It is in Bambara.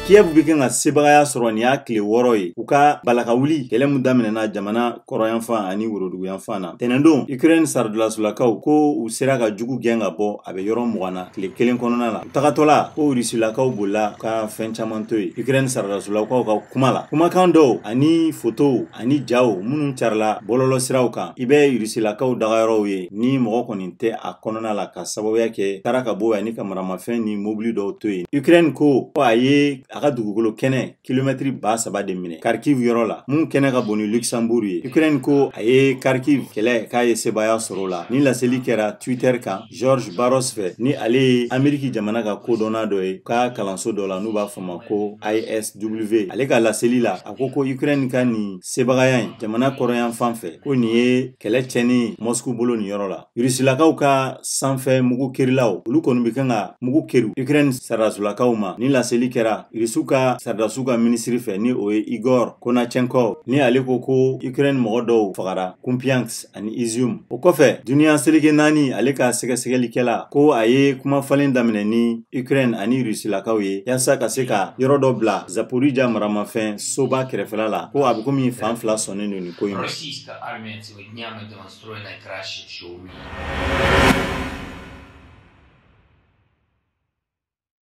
Kiev bɛ kɛ ka sebagaya sɔrɔ nin y'a tile 6 ye u ka balaka wuli kɛlɛ mun daminɛna jamana kɔrɔyanfan ani woroduguyanfan na. Tɛnɛndon Ukraine saridasolakaw ko u sera ka jugu gɛn ka bɔ a bɛ yɔrɔ mugan na tile 1 kɔnɔna la. U tagatɔla ko Rusilakaw bolila ka fɛn caman to ye Ukraine saridasolakaw ka kuma la. Kumakan dɔw ani fotow ani jaw minnu carila bɔlɔlɔ siraw kan i bɛ Rusilakaw dagayɔrɔw ye ni mɔgɔ kɔni tɛ a kɔnɔna la ka sababuya kɛ taara ka bɔ ani ka maramafɛn ni mobili dɔw to yen. Ukraine ko a ye a ka dugukolo kɛnɛ kilomɛtiri 3,000 de minɛ Kharkiv yɔrɔ la mun kɛnɛ ka bon ni Luxembourg ye. Ukraine ko a ye Kharkiv kɛlɛ k'a ye sebaya sɔrɔ la. Ni laseli kɛra Twitter kan George Baros fɛ ni ale ye Ameriki jamana ka kodɔnna dɔ ye ka kalanso dɔ la n'u b'a fɔ ma ko ISW. Ale ka laseli la a ko Ukraine ka nin sebagaya in jamana kɔrɔyan fan fɛ ko nin ye kɛlɛ cɛnni Moscou bolo nin yɔrɔ la. Rusilakaw ka sanfɛ mugu kerilaw olu kɔni bɛ kan ka mugu keri Ukraine saridasolakaw ma. Ni laseli kɛra Rusiw ka saridasiw ka minisiri fɛ ni o ye Igor Konachenkov ni ale ko Ukraine mɔgɔ dɔw fagara Kupiansk ani Izium. O kɔfɛ duniya seleke 4 ale ka sɛgɛsɛgɛlikɛla ko a ye kuma falen daminɛ ni Ukraine ani Rusilakaw ye yasa ka se ka yɔrɔ dɔ bila Zaporizhzhia maramafɛn soba kɛrɛfɛla la ko a bɛ komi fan fila sɔnnen don nin ko in.